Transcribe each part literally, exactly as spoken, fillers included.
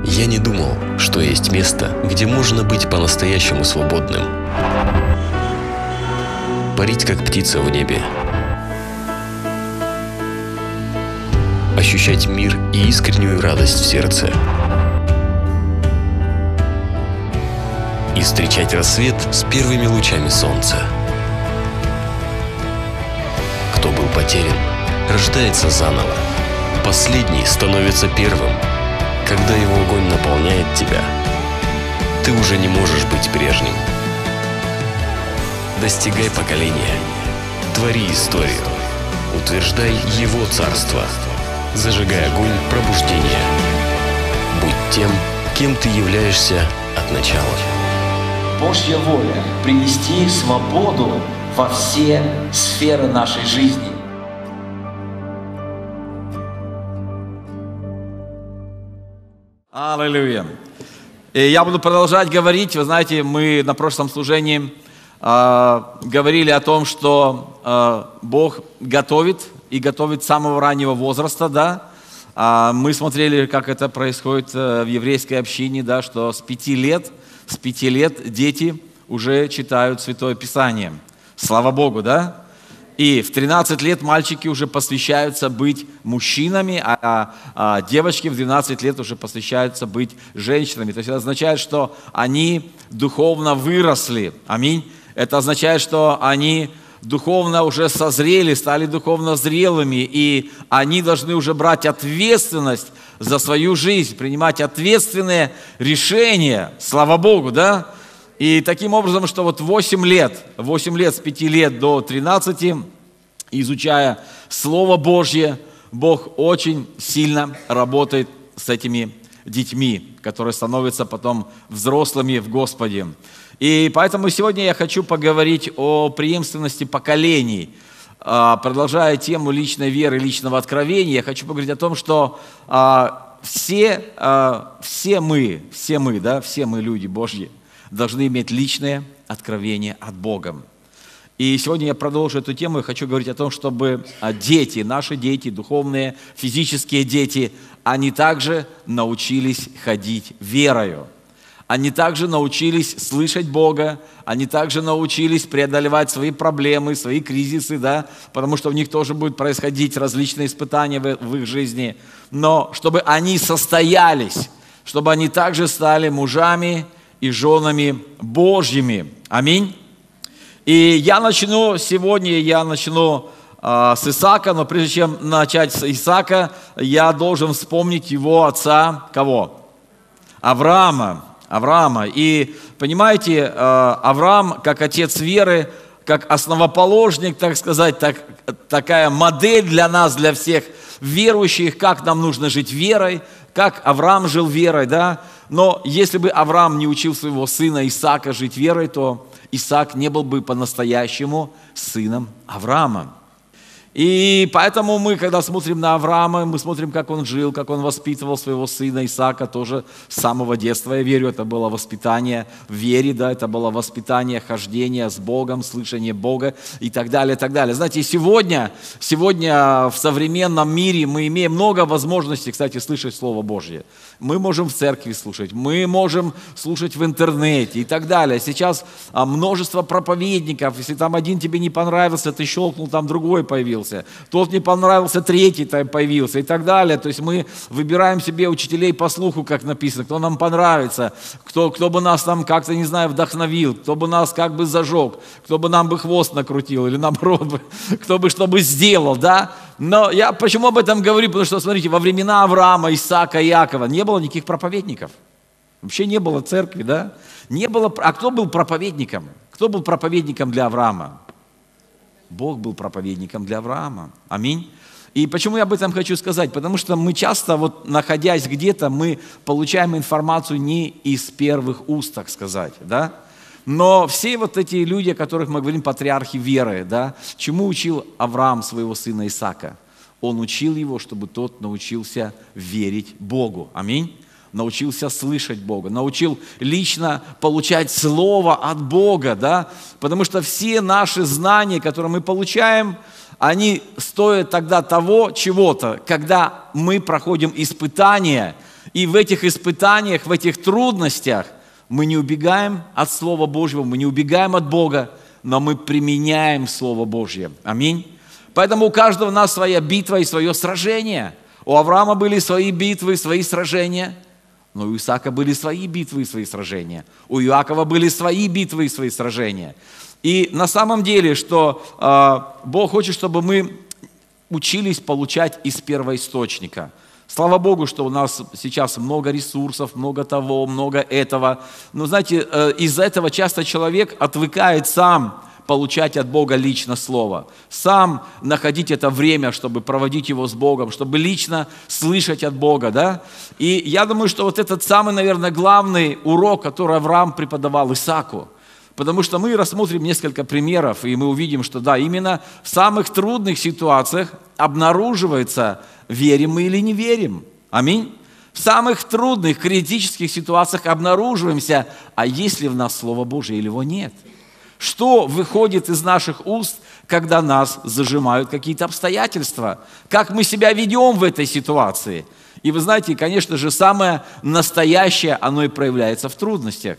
Я не думал, что есть место, где можно быть по-настоящему свободным. Парить, как птица в небе. Ощущать мир и искреннюю радость в сердце. И встречать рассвет с первыми лучами солнца. Кто был потерян, рождается заново. Последний становится первым. Когда его огонь наполняет тебя, ты уже не можешь быть прежним. Достигай поколения, твори историю, утверждай его царство, зажигай огонь пробуждения. Будь тем, кем ты являешься от начала. Божья воля – принести свободу во все сферы нашей жизни. Аллилуйя. И я буду продолжать говорить. Вы знаете, мы на прошлом служении э, говорили о том, что э, Бог готовит и готовит с самого раннего возраста, да. А мы смотрели, как это происходит в еврейской общине, да, что с пяти лет, с пяти лет дети уже читают Святое Писание. Слава Богу, да? И в тринадцать лет мальчики уже посвящаются быть мужчинами, а, а девочки в двенадцать лет уже посвящаются быть женщинами. То есть это означает, что они духовно выросли. Аминь. Это означает, что они духовно уже созрели, стали духовно зрелыми, и они должны уже брать ответственность за свою жизнь, принимать ответственные решения. Слава Богу, да? И таким образом, что вот восемь лет, восемь лет с пяти лет до тринадцати, изучая Слово Божье, Бог очень сильно работает с этими детьми, которые становятся потом взрослыми в Господе. И поэтому сегодня я хочу поговорить о преемственности поколений. Продолжая тему личной веры, личного откровения, я хочу поговорить о том, что все, все мы, все мы, да, все мы люди Божьи, должны иметь личное откровение от Бога. И сегодня я продолжу эту тему и хочу говорить о том, чтобы дети, наши дети, духовные, физические дети, они также научились ходить верою. Они также научились слышать Бога, они также научились преодолевать свои проблемы, свои кризисы, да, потому что у них тоже будут происходить различные испытания в, в их жизни. Но чтобы они состоялись, чтобы они также стали мужами и женами Божьими. Аминь. И я начну сегодня, я начну э, с Исаака, но прежде чем начать с Исаака, я должен вспомнить его отца, кого? Авраама. Авраама. И понимаете, э, Авраам, как отец веры, как основоположник, так сказать, так, такая модель для нас, для всех верующих, как нам нужно жить верой, как Авраам жил верой, да. Но если бы Авраам не учил своего сына Исаака жить верой, то Исаак не был бы по-настоящему сыном Авраама. И поэтому мы, когда смотрим на Авраама, мы смотрим, как он жил, как он воспитывал своего сына Исаака тоже с самого детства. Я верю, это было воспитание в вере, да, это было воспитание хождения с Богом, слышание Бога и так далее, и так далее. Знаете, сегодня, сегодня в современном мире мы имеем много возможностей, кстати, слышать Слово Божье. Мы можем в церкви слушать, мы можем слушать в интернете и так далее. Сейчас множество проповедников, если там один тебе не понравился, ты щелкнул, там другой появился. Тот не понравился, третий там появился и так далее. То есть мы выбираем себе учителей по слуху, как написано, кто нам понравится, кто, кто бы нас там как-то, не знаю, вдохновил, кто бы нас как бы зажег, кто бы нам бы хвост накрутил или наоборот, кто бы что бы сделал, да. Но я почему об этом говорю? Потому что, смотрите, во времена Авраама, Исаака, Иакова не было никаких проповедников. Вообще не было церкви, да. Не было, а кто был проповедником? Кто был проповедником для Авраама? Бог был проповедником для Авраама. Аминь. И почему я об этом хочу сказать? Потому что мы часто, вот, находясь где-то, мы получаем информацию не из первых уст, так сказать, да? Но все вот эти люди, о которых мы говорим, патриархи веры, да, чему учил Авраам своего сына Исаака? Он учил его, чтобы тот научился верить Богу. Аминь. Научился слышать Бога, научил лично получать Слово от Бога, да, потому что все наши знания, которые мы получаем, они стоят тогда того чего-то, когда мы проходим испытания, И в этих испытаниях, в этих трудностях мы не убегаем от Слова Божьего, мы не убегаем от Бога, но мы применяем Слово Божье. Аминь. Поэтому у каждого у нас своя битва и свое сражение. У Авраама были свои битвы, свои сражения, но у Исаака были свои битвы и свои сражения. У Иакова были свои битвы и свои сражения. И на самом деле, что э, Бог хочет, чтобы мы учились получать из первоисточника. Слава Богу, что у нас сейчас много ресурсов, много того, много этого. Но знаете, э, из-за этого часто человек отвыкает сам получать от Бога лично Слово. Сам находить это время, чтобы проводить его с Богом, чтобы лично слышать от Бога. Да? И я думаю, что вот этот самый, наверное, главный урок, который Авраам преподавал Исааку. Потому что мы рассмотрим несколько примеров, и мы увидим, что да, именно в самых трудных ситуациях обнаруживается, верим мы или не верим. Аминь. В самых трудных, критических ситуациях обнаруживаемся, а есть ли в нас Слово Божие или его нет. Что выходит из наших уст, когда нас зажимают какие-то обстоятельства? Как мы себя ведем в этой ситуации? И вы знаете, конечно же, самое настоящее, оно и проявляется в трудностях.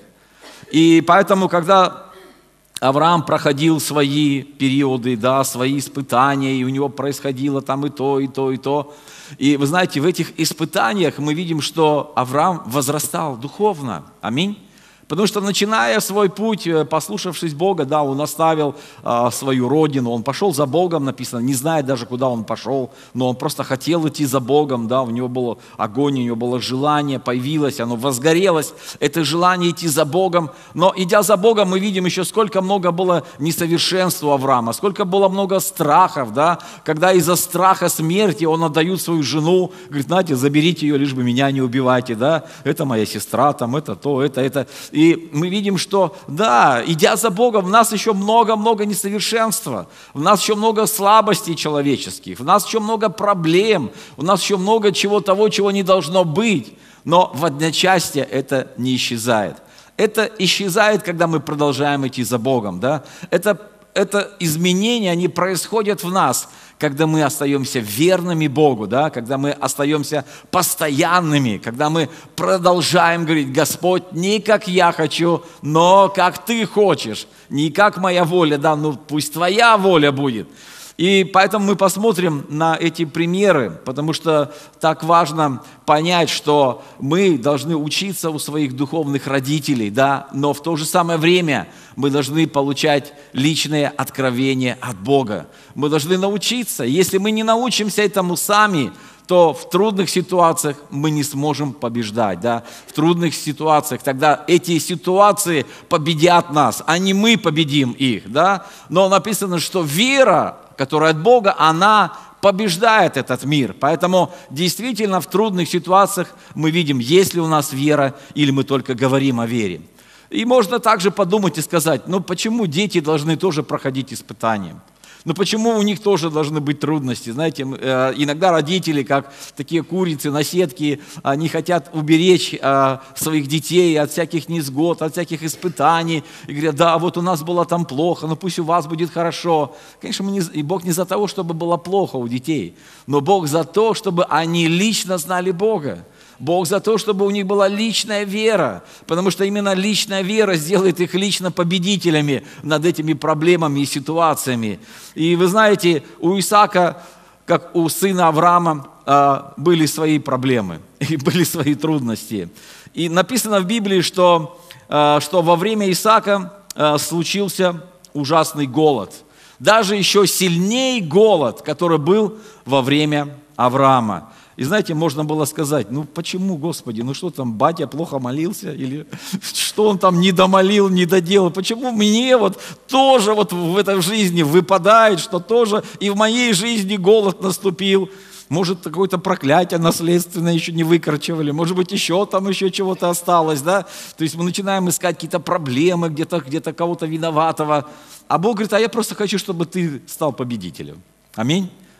И поэтому, когда Авраам проходил свои периоды, да, свои испытания, и у него происходило там и то, и то, и то. И вы знаете, в этих испытаниях мы видим, что Авраам возрастал духовно. Аминь. Потому что, начиная свой путь, послушавшись Бога, да, он оставил а, свою родину, он пошел за Богом, написано, не зная даже, куда он пошел, но он просто хотел идти за Богом, да, у него был огонь, у него было желание, появилось, оно возгорелось, это желание идти за Богом. Но идя за Богом, мы видим еще, сколько много было несовершенства у Авраама, сколько было много страхов, да, когда из-за страха смерти он отдает свою жену, говорит, знаете, заберите ее, лишь бы меня не убивайте, да, это моя сестра, там, это то, это, это. И мы видим, что, да, идя за Богом, в нас еще много-много несовершенства, в нас еще много слабостей человеческих, в нас еще много проблем, у нас еще много чего того, чего не должно быть. Но в одночасье это не исчезает. Это исчезает, когда мы продолжаем идти за Богом, да. Это, это изменения, они происходят в нас, когда мы остаемся верными Богу, да, когда мы остаемся постоянными, когда мы продолжаем говорить, Господь, не как я хочу, но как Ты хочешь, не как моя воля, да, ну пусть Твоя воля будет. И поэтому мы посмотрим на эти примеры, потому что так важно понять, что мы должны учиться у своих духовных родителей, да, но в то же самое время мы должны получать личное откровение от Бога. Мы должны научиться. Если мы не научимся этому сами, то в трудных ситуациях мы не сможем побеждать. Да? В трудных ситуациях тогда эти ситуации победят нас, а не мы победим их. Да? Но написано, что вера, которая от Бога, она побеждает этот мир. Поэтому действительно в трудных ситуациях мы видим, есть ли у нас вера или мы только говорим о вере. И можно также подумать и сказать, ну почему дети должны тоже проходить испытания? Но почему у них тоже должны быть трудности? Знаете, иногда родители, как такие курицы на сетке, они хотят уберечь своих детей от всяких невзгод, от всяких испытаний. И говорят, да, вот у нас было там плохо, но пусть у вас будет хорошо. Конечно, мы не, и Бог не за того, чтобы было плохо у детей, но Бог за то, чтобы они лично знали Бога. Бог за то, чтобы у них была личная вера, потому что именно личная вера сделает их лично победителями над этими проблемами и ситуациями. И вы знаете, у Исаака, как у сына Авраама, были свои проблемы и были свои трудности. И написано в Библии, что, что во время Исаака случился ужасный голод. Даже еще сильнее голод, который был во время Авраама. И знаете, можно было сказать, ну почему, Господи, ну что там, батя плохо молился, или что он там не домолил, не доделал, почему мне вот тоже вот в этой жизни выпадает, что тоже и в моей жизни голод наступил, может какое-то проклятие наследственное еще не выкорчевали, может быть еще там еще чего-то осталось, да, то есть мы начинаем искать какие-то проблемы, где-то, где-то кого-то виноватого, а Бог говорит, а я просто хочу, чтобы ты стал победителем, аминь.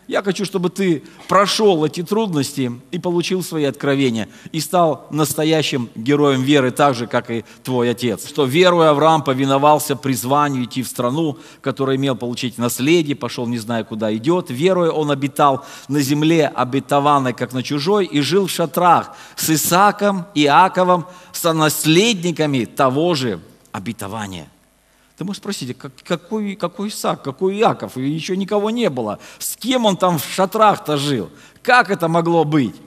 Я хочу, чтобы ты прошел эти трудности и получил свои откровения, и стал настоящим героем веры, так же, как и твой отец. Что веруя, Авраам повиновался призванию идти в страну, которую имел получить наследие, пошел не зная, куда идет. Веруя, он обитал на земле обетованной, как на чужой, и жил в шатрах с Исааком и Иаковом, сонаследниками того же обетования. Ты можешь спросить, как, какой, какой Исаак, какой Иаков? И еще никого не было. С кем он там в шатрах-то жил? Как это могло быть?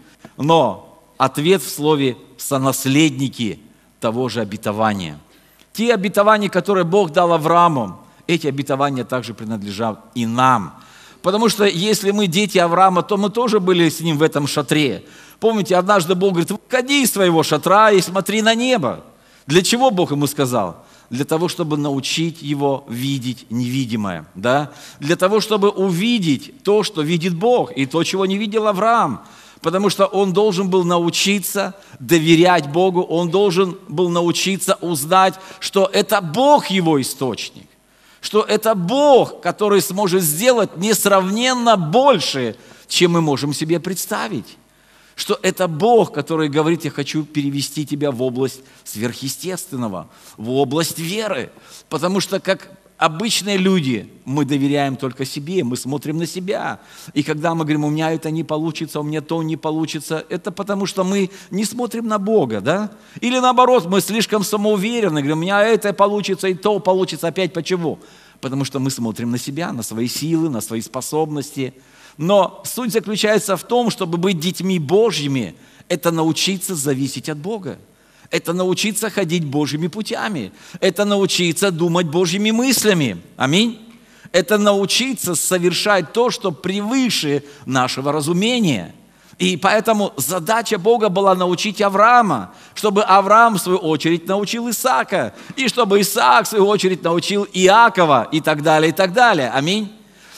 Но ответ в слове «сонаследники» того же обетования. Те обетования, которые Бог дал Аврааму, эти обетования также принадлежат и нам. Потому что если мы дети Авраама, то мы тоже были с ним в этом шатре. Помните, однажды Бог говорит: «Выходи из своего шатра и смотри на небо». Для чего Бог ему сказал? Для того, чтобы научить его видеть невидимое, да? Для того, чтобы увидеть то, что видит Бог, и то, чего не видел Авраам. Потому что он должен был научиться доверять Богу, он должен был научиться узнать, что это Бог его источник, что это Бог, который сможет сделать несравненно больше, чем мы можем себе представить. Что это Бог, который говорит: я хочу перевести тебя в область сверхъестественного, в область веры. Потому что, как обычные люди, мы доверяем только себе, мы смотрим на себя. И когда мы говорим: у меня это не получится, у меня то не получится, это потому что мы не смотрим на Бога, да? Или наоборот, мы слишком самоуверены, говорим: у меня это получится и то получится. Опять почему? Потому что мы смотрим на себя, на свои силы, на свои способности. Но суть заключается в том, чтобы быть детьми Божьими, это научиться зависеть от Бога. Это научиться ходить Божьими путями. Это научиться думать Божьими мыслями. Аминь. Это научиться совершать то, что превыше нашего разумения. И поэтому задача Бога была научить Авраама, чтобы Авраам, в свою очередь, научил Исаака, и чтобы Исаак, в свою очередь, научил Иакова, и так далее, и так далее. Аминь.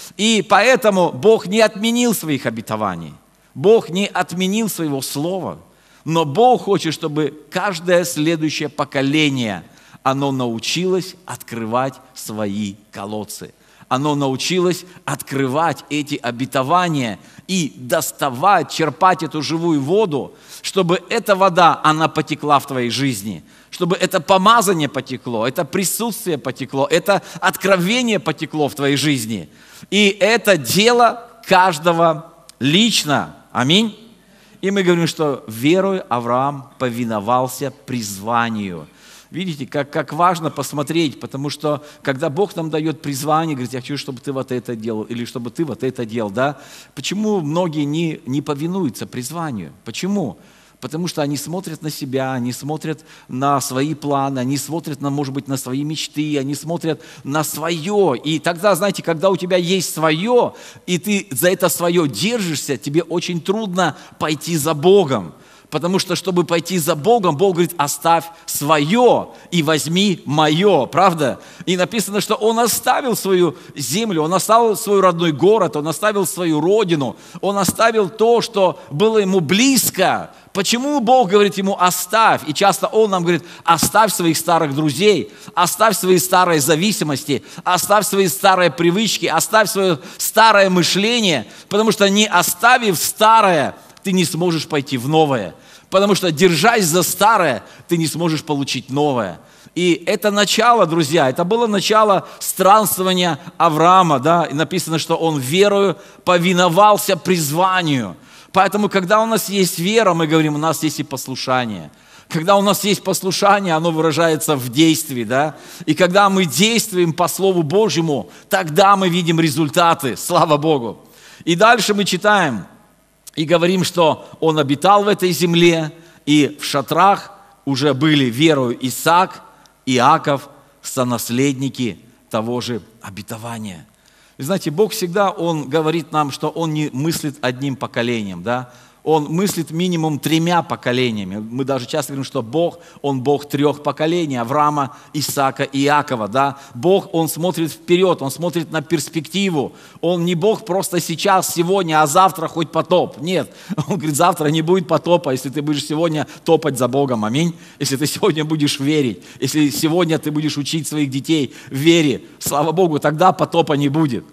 И поэтому Бог не отменил своих обетований. Бог не отменил своего слова. Но Бог хочет, чтобы каждое следующее поколение, оно научилось открывать свои колодцы. Оно научилось открывать эти обетования и доставать, черпать эту живую воду, чтобы эта вода, она потекла в твоей жизни, чтобы это помазание потекло, это присутствие потекло, это откровение потекло в твоей жизни. И это дело каждого лично. Аминь. И мы говорим, что верою Авраам повиновался призванию. Видите, как, как важно посмотреть, потому что когда Бог нам дает призвание, говорит: я хочу, чтобы ты вот это делал, или чтобы ты вот это делал, да? Почему многие не, не повинуются призванию? Почему? Потому что они смотрят на себя, они смотрят на свои планы, они смотрят, на, может быть, на свои мечты, они смотрят на свое. И тогда, знаете, когда у тебя есть свое, и ты за это свое держишься, тебе очень трудно пойти за Богом. Потому что, чтобы пойти за Богом, Бог говорит: оставь свое и возьми мое, правда? И написано, что Он оставил свою землю, Он оставил свой родной город, Он оставил свою родину, Он оставил то, что было Ему близко. Почему Бог говорит Ему: оставь? И часто Он нам говорит: оставь своих старых друзей, оставь свои старые зависимости, оставь свои старые привычки, оставь свое старое мышление, потому что не оставив старое, ты не сможешь пойти в новое. Потому что, держась за старое, ты не сможешь получить новое. И это начало, друзья, это было начало странствования Авраама, да, и написано, что он верою повиновался призванию. Поэтому, когда у нас есть вера, мы говорим: у нас есть и послушание. Когда у нас есть послушание, оно выражается в действии, да? И когда мы действуем по Слову Божьему, тогда мы видим результаты, слава Богу. И дальше мы читаем и говорим, что он обитал в этой земле, и в шатрах уже были верою Исаак, Иаков, сонаследники того же обетования. Вы знаете, Бог всегда, Он говорит нам, что Он не мыслит одним поколением, да? Он мыслит минимум тремя поколениями. Мы даже часто говорим, что Бог, Он Бог трех поколений: Авраама, Исаака и Иакова. Да? Бог, Он смотрит вперед, Он смотрит на перспективу. Он не Бог просто сейчас, сегодня, а завтра хоть потоп. Нет, Он говорит: завтра не будет потопа, если ты будешь сегодня топать за Богом. Аминь. Если ты сегодня будешь верить, если сегодня ты будешь учить своих детей вере, слава Богу, тогда потопа не будет.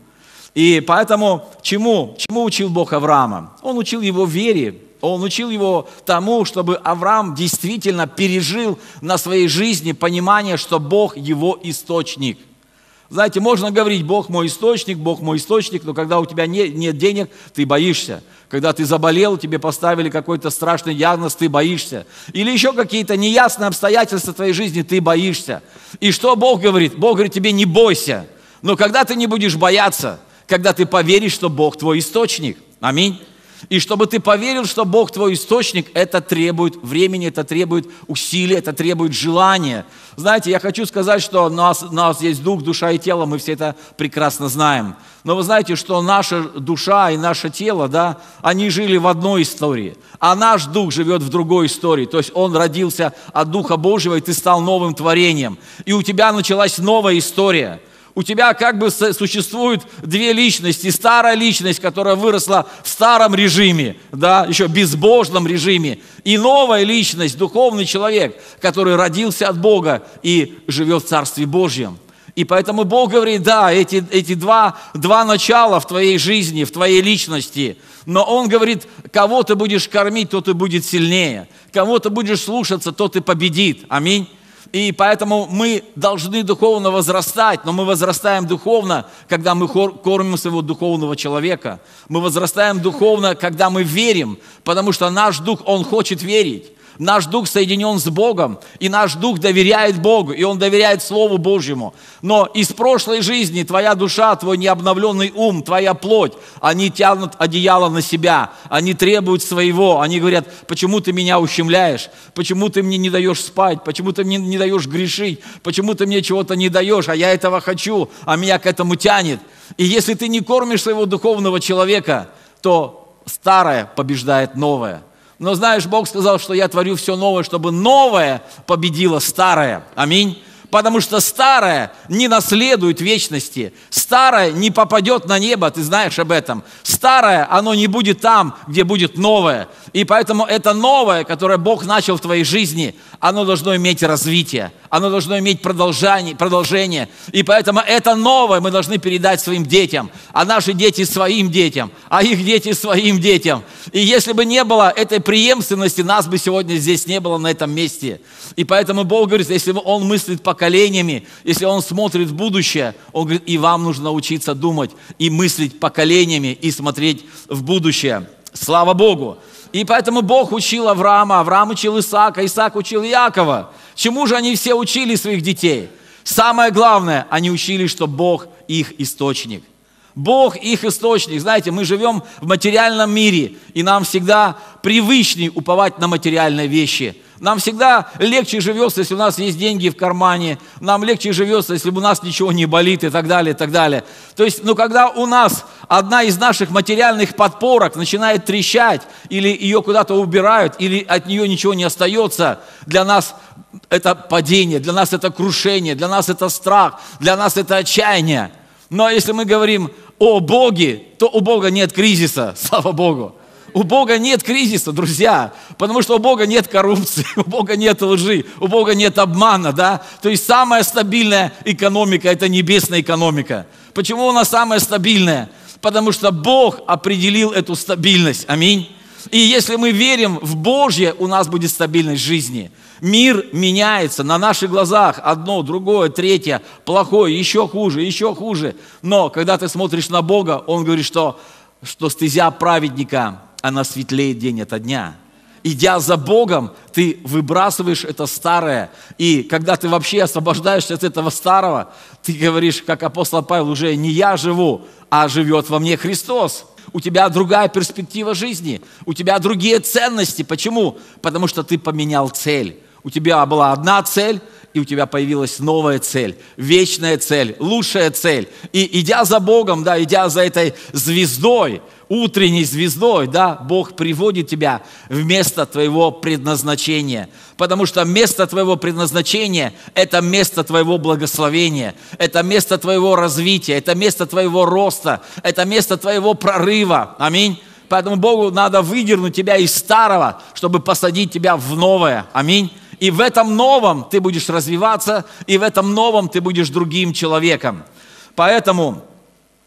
И поэтому чему, чему учил Бог Авраама? Он учил его вере, он учил его тому, чтобы Авраам действительно пережил на своей жизни понимание, что Бог его источник. Знаете, можно говорить, Бог мой источник, Бог мой источник, но когда у тебя нет, нет денег, ты боишься. Когда ты заболел, тебе поставили какой-то страшный диагноз, ты боишься. Или еще какие-то неясные обстоятельства твоей жизни, ты боишься. И что Бог говорит? Бог говорит тебе, не бойся. Но когда ты не будешь бояться, когда ты поверишь, что Бог твой источник. Аминь. И чтобы ты поверил, что Бог твой источник, это требует времени, это требует усилий, это требует желания. Знаете, я хочу сказать, что у нас, у нас есть дух, душа и тело, мы все это прекрасно знаем. Но вы знаете, что наша душа и наше тело, да, они жили в одной истории, а наш дух живет в другой истории. То есть он родился от Духа Божьего, и ты стал новым творением. И у тебя началась новая история. У тебя как бы существуют две личности. Старая личность, которая выросла в старом режиме, да, еще безбожном режиме. И новая личность, духовный человек, который родился от Бога и живет в Царстве Божьем. И поэтому Бог говорит, да, эти, эти два, два начала в твоей жизни, в твоей личности. Но Он говорит, кого ты будешь кормить, тот и будет сильнее. Кого ты будешь слушаться, тот и победит. Аминь. И поэтому мы должны духовно возрастать, но мы возрастаем духовно, когда мы кормим своего духовного человека. Мы возрастаем духовно, когда мы верим, потому что наш дух, он хочет верить. Наш дух соединен с Богом, и наш дух доверяет Богу, и он доверяет Слову Божьему. Но из прошлой жизни твоя душа, твой необновленный ум, твоя плоть, они тянут одеяло на себя, они требуют своего, они говорят, почему ты меня ущемляешь, почему ты мне не даешь спать, почему ты мне не даешь грешить, почему ты мне чего-то не даешь, а я этого хочу, а меня к этому тянет. И если ты не кормишь своего духовного человека, то старое побеждает новое. Но знаешь, Бог сказал, что я творю все новое, чтобы новое победило старое. Аминь. Потому что старое не наследует вечности. Старое не попадет на небо, ты знаешь об этом. Старое, оно не будет там, где будет новое. И поэтому это новое, которое Бог начал в твоей жизни, оно должно иметь развитие, оно должно иметь продолжение, продолжение. И поэтому это новое мы должны передать своим детям, а наши дети своим детям, а их дети своим детям. И если бы не было этой преемственности, нас бы сегодня здесь не было на этом месте. И поэтому Бог говорит, если Он мыслит поколениями, если Он смотрит в будущее, Он говорит, и вам нужно научиться думать и мыслить поколениями и смотреть в будущее. Слава Богу! И поэтому Бог учил Авраама, Авраам учил Исаака, Исаак учил Иакова. Чему же они все учили своих детей? Самое главное, они учили, что Бог их источник. Бог их источник. Знаете, мы живем в материальном мире, и нам всегда привычнее уповать на материальные вещи. Нам всегда легче живется, если у нас есть деньги в кармане, нам легче живется, если у нас ничего не болит и так далее, и так далее. То есть, ну, когда у нас одна из наших материальных подпорок начинает трещать, или ее куда-то убирают, или от нее ничего не остается, для нас это падение, для нас это крушение, для нас это страх, для нас это отчаяние. Но если мы говорим о Боге, то у Бога нет кризиса, слава Богу. У Бога нет кризиса, друзья, потому что у Бога нет коррупции, у Бога нет лжи, у Бога нет обмана, да? То есть самая стабильная экономика – это небесная экономика. Почему она самая стабильная? Потому что Бог определил эту стабильность, аминь. И если мы верим в Божье, у нас будет стабильность жизни. Мир меняется на наших глазах, одно, другое, третье, плохое, еще хуже, еще хуже. Но когда ты смотришь на Бога, Он говорит, что, что стезя праведника, она светлеет день ото дня. Идя за Богом, ты выбрасываешь это старое. И когда ты вообще освобождаешься от этого старого, ты говоришь, как апостол Павел, уже не я живу, а живет во мне Христос. У тебя другая перспектива жизни, у тебя другие ценности. Почему? Потому что ты поменял цель. У тебя была одна цель, и у тебя появилась новая цель, вечная цель, лучшая цель. И идя за Богом, да, идя за этой звездой, утренней звездой, да, Бог приводит тебя в место твоего предназначения. Потому что место твоего предназначения – это место твоего благословения, это место твоего развития, это место твоего роста, это место твоего прорыва. Аминь. Поэтому Богу надо выдернуть тебя из старого, чтобы посадить тебя в новое. Аминь. И в этом новом ты будешь развиваться, и в этом новом ты будешь другим человеком. Поэтому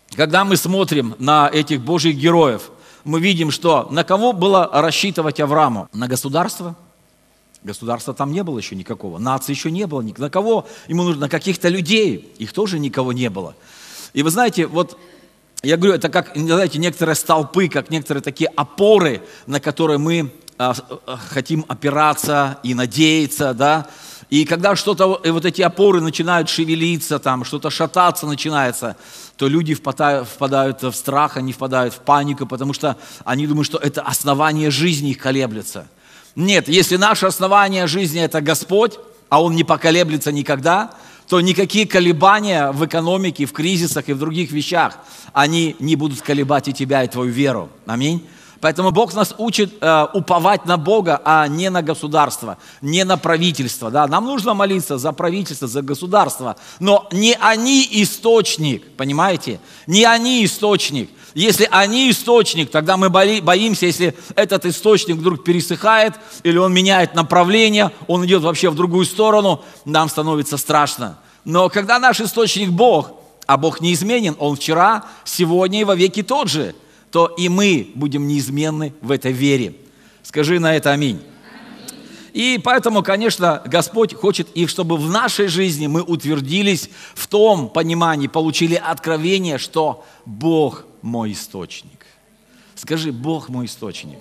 когда мы смотрим на этих Божьих героев, мы видим, что на кого было рассчитывать Аврааму? На государство? Государства там не было еще никакого, нации еще не было, на кого ему нужно, на каких-то людей, их тоже никого не было. И вы знаете, вот я говорю, это как, знаете, некоторые столпы, как некоторые такие опоры, на которые мы а, хотим опираться и надеяться, да. И когда что-то, вот эти опоры начинают шевелиться, там, что-то шататься начинается, то люди впадают, впадают в страх, они впадают в панику, потому что они думают, что это основание жизни их колеблется. Нет, если наше основание жизни – это Господь, а Он не поколеблется никогда, то никакие колебания в экономике, в кризисах и в других вещах, они не будут колебать и тебя, и твою веру. Аминь. Поэтому Бог нас учит э, уповать на Бога, а не на государство, не на правительство. Да? Нам нужно молиться за правительство, за государство, но не они источник, понимаете? Не они источник. Если они источник, тогда мы боимся, если этот источник вдруг пересыхает, или он меняет направление, он идет вообще в другую сторону, нам становится страшно. Но когда наш источник Бог, а Бог неизменен, Он вчера, сегодня и вовеки тот же, то и мы будем неизменны в этой вере. Скажи на это аминь. И поэтому, конечно, Господь хочет, и чтобы в нашей жизни мы утвердились в том понимании, получили откровение, что Бог мой источник. Скажи, Бог мой источник.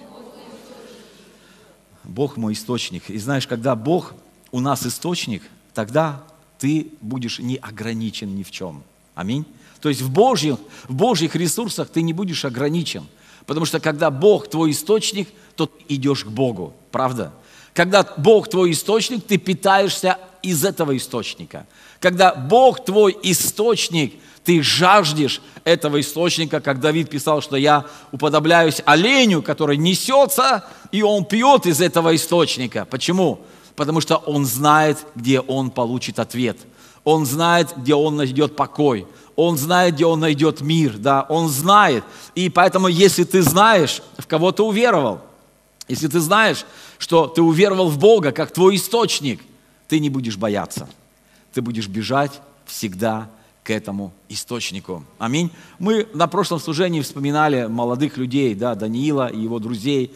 Бог мой источник. И знаешь, когда Бог у нас источник, тогда ты будешь не ограничен ни в чем. Аминь. То есть в Божьих, в Божьих ресурсах ты не будешь ограничен. Потому что когда Бог твой источник, то ты идешь к Богу. Правда? Когда Бог твой источник, ты питаешься из этого источника. Когда Бог твой источник, ты жаждешь этого источника, как Давид писал, что я уподобляюсь оленю, который несется, и он пьет из этого источника. Почему? Потому что он знает, где он получит ответ. Он знает, где он найдет покой. Он знает, где он найдет мир. Да? Он знает. И поэтому, если ты знаешь, в кого ты уверовал, если ты знаешь, что ты уверовал в Бога, как твой источник, ты не будешь бояться. Ты будешь бежать всегда к этому источнику. Аминь. Мы на прошлом служении вспоминали молодых людей, да, Даниила и его друзей.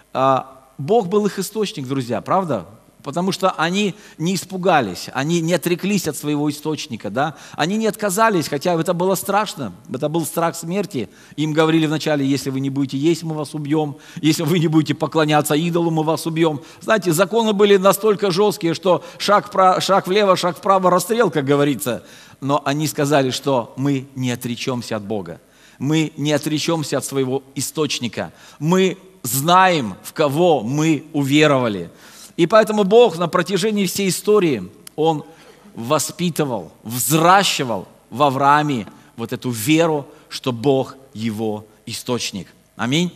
Бог был их источник, друзья, правда? Потому что они не испугались, они не отреклись от своего источника, да? Они не отказались, хотя это было страшно, это был страх смерти. Им говорили вначале, если вы не будете есть, мы вас убьем, если вы не будете поклоняться идолу, мы вас убьем. Знаете, законы были настолько жесткие, что шаг, вправо, шаг влево, шаг вправо, расстрел, как говорится. Но они сказали, что мы не отречемся от Бога, мы не отречемся от своего источника, мы знаем, в кого мы уверовали. И поэтому Бог на протяжении всей истории, Он воспитывал, взращивал в Аврааме вот эту веру, что Бог его источник. Аминь.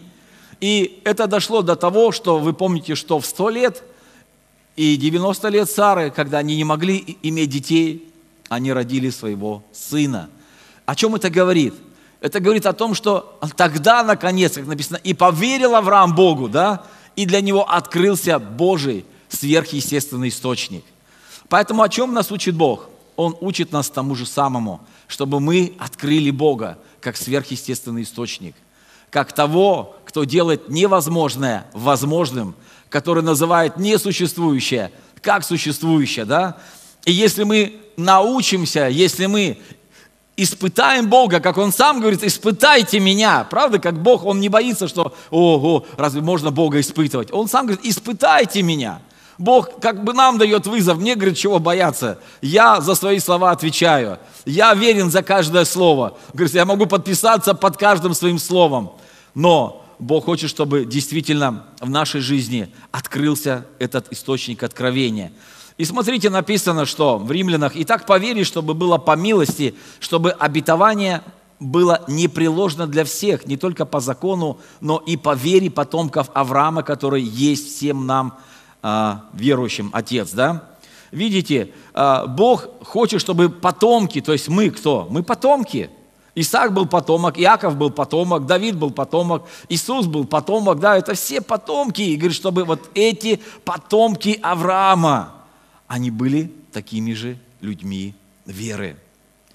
И это дошло до того, что вы помните, что в сто лет и девяносто лет Сары, когда они не могли иметь детей, они родили своего сына. О чем это говорит? Это говорит о том, что тогда, наконец, как написано, и поверил Авраам Богу, да, и для него открылся Божий сверхъестественный источник. Поэтому о чем нас учит Бог? Он учит нас тому же самому, чтобы мы открыли Бога как сверхъестественный источник, как того, кто делает невозможное возможным, который называет несуществующее как существующее, да? И если мы научимся, если мы испытаем Бога, как Он сам говорит, испытайте меня. Правда, как Бог, Он не боится, что, ого, разве можно Бога испытывать? Он сам говорит, испытайте меня. Бог как бы нам дает вызов, мне говорит, чего бояться. Я за свои слова отвечаю. Я верен за каждое слово. Говорит, я могу подписаться под каждым своим словом. Но Бог хочет, чтобы действительно в нашей жизни открылся этот источник откровения. И смотрите, написано, что в Римлянах, «Итак, по вере, чтобы было по милости, чтобы обетование было непреложно для всех, не только по закону, но и по вере потомков Авраама, который есть всем нам а, верующим Отец». Да? Видите, а, Бог хочет, чтобы потомки, то есть мы кто? Мы потомки. Исаак был потомок, Иаков был потомок, Давид был потомок, Иисус был потомок, да, это все потомки. И говорит, чтобы вот эти потомки Авраама, они были такими же людьми веры.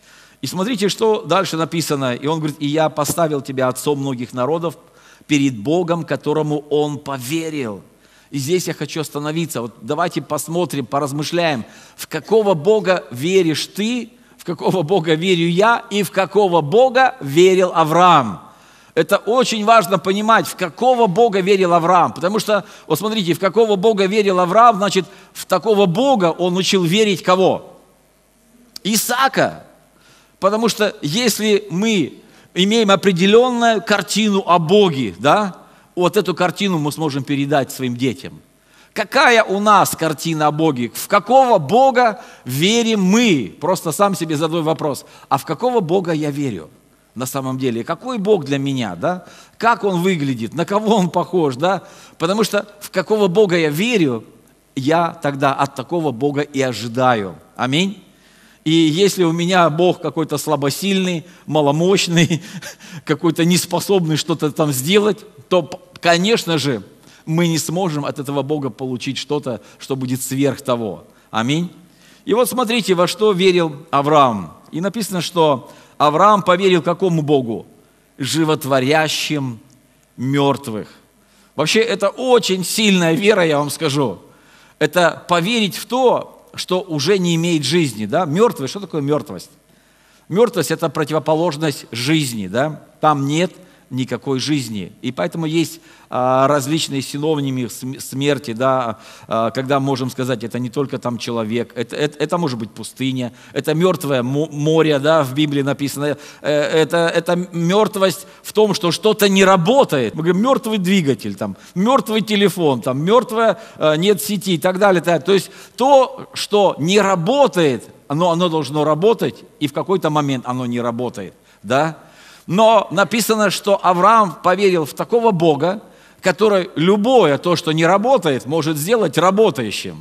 И смотрите, что дальше написано. И он говорит, и я поставил тебя отцом многих народов перед Богом, которому он поверил. И здесь я хочу остановиться. Вот давайте посмотрим, поразмышляем, в какого Бога веришь ты, в какого Бога верю я и в какого Бога верил Авраам. Это очень важно понимать, в какого Бога верил Авраам. Потому что, вот смотрите, в какого Бога верил Авраам, значит, в такого Бога он учил верить кого? Исаака. Потому что если мы имеем определенную картину о Боге, да, вот эту картину мы сможем передать своим детям. Какая у нас картина о Боге? В какого Бога верим мы? Просто сам себе задаю вопрос. А в какого Бога я верю на самом деле? Какой Бог для меня? Да? Как Он выглядит? На кого Он похож? Да? Потому что в какого Бога я верю, я тогда от такого Бога и ожидаю. Аминь. И если у меня Бог какой-то слабосильный, маломощный, какой-то неспособный что-то там сделать, то, конечно же, мы не сможем от этого Бога получить что-то, что будет сверх того. Аминь. И вот смотрите, во что верил Авраам. И написано, что Авраам поверил какому Богу? Животворящим мертвых. Вообще, это очень сильная вера, я вам скажу. Это поверить в то, что уже не имеет жизни, да? Мертвый, что такое мертвость? Мертвость – это противоположность жизни, да? Там нет никакой жизни. И поэтому есть а, различные синонимы смерти, да, а, когда можем сказать, это не только там человек, это, это, это может быть пустыня, это мертвое море, да, в Библии написано, это, это мертвость в том, что что-то не работает. Мы говорим, мертвый двигатель, там, мертвый телефон, там, мертвая, а, нет сети и так далее. Так. То есть то, что не работает, оно, оно должно работать, и в какой-то момент оно не работает, да. Но написано, что Авраам поверил в такого Бога, который любое то, что не работает, может сделать работающим.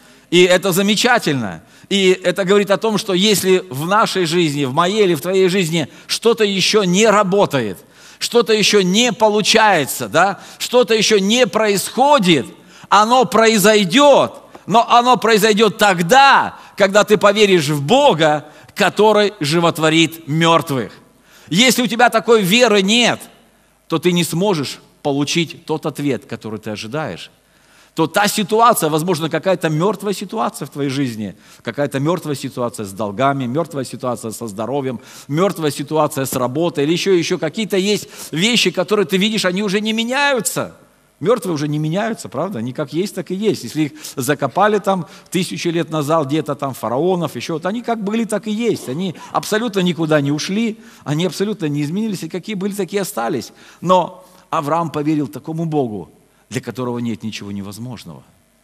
И это замечательно. И это говорит о том, что если в нашей жизни, в моей или в твоей жизни что-то еще не работает, что-то еще не получается, да, что-то еще не происходит, оно произойдет, но оно произойдет тогда, когда ты поверишь в Бога, который животворит мертвых. Если у тебя такой веры нет, то ты не сможешь получить тот ответ, который ты ожидаешь. То та ситуация, возможно, какая-то мертвая ситуация в твоей жизни, какая-то мертвая ситуация с долгами, мертвая ситуация со здоровьем, мертвая ситуация с работой, или еще, еще какие-то есть вещи, которые ты видишь, они уже не меняются. Мертвые уже не меняются, правда? Они как есть, так и есть. Если их закопали там тысячи лет назад, где-то там фараонов, еще, вот они как были, так и есть. Они абсолютно никуда не ушли, они абсолютно не изменились, и какие были, такие остались. Но Авраам поверил такому Богу, для которого нет ничего невозможного.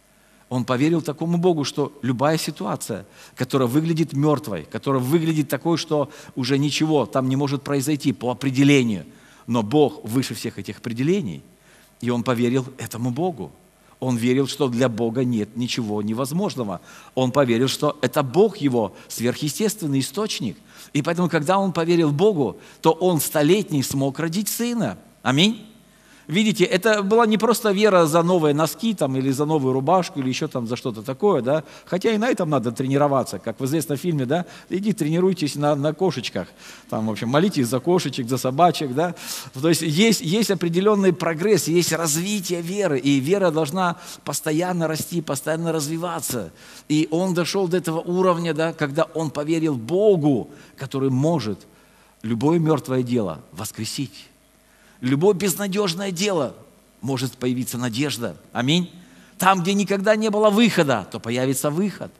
Он поверил такому Богу, что любая ситуация, которая выглядит мертвой, которая выглядит такой, что уже ничего там не может произойти по определению, но Бог выше всех этих определений. И он поверил этому Богу. Он верил, что для Бога нет ничего невозможного. Он поверил, что это Бог его сверхъестественный источник. И поэтому, когда он поверил Богу, то он столетний смог родить сына. Аминь. Видите, это была не просто вера за новые носки там, или за новую рубашку, или еще там за что-то такое, да? Хотя и на этом надо тренироваться, как в известном фильме, да? Иди тренируйтесь на, на кошечках, там, в общем, молитесь за кошечек, за собачек, да? То есть есть, есть определенный прогресс, есть развитие веры, и вера должна постоянно расти, постоянно развиваться. И он дошел до этого уровня, да, когда он поверил Богу, который может любое мертвое дело воскресить. Любое безнадежное дело может появиться надежда. Аминь. Там, где никогда не было выхода, то появится выход.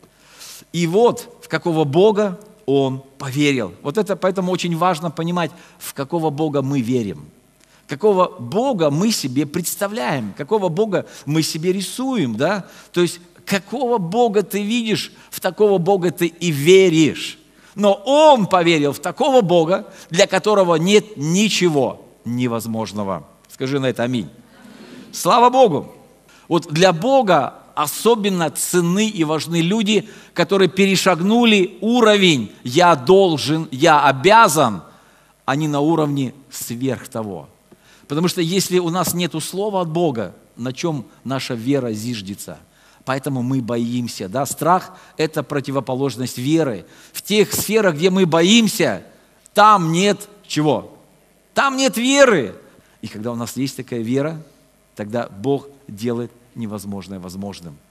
И вот в какого Бога он поверил. Вот это поэтому очень важно понимать, в какого Бога мы верим. Какого Бога мы себе представляем, какого Бога мы себе рисуем, да? То есть какого Бога ты видишь, в такого Бога ты и веришь. Но он поверил в такого Бога, для которого нет ничего невозможного. Скажи на это аминь. Слава Богу. Вот для Бога особенно ценны и важны люди, которые перешагнули уровень «я должен», «я обязан», они на уровне сверх того. Потому что если у нас нет слова от Бога, на чем наша вера зиждется? Поэтому мы боимся. Да? Страх – это противоположность веры. В тех сферах, где мы боимся, там нет чего? Там нет веры. И когда у нас есть такая вера, тогда Бог делает невозможное возможным.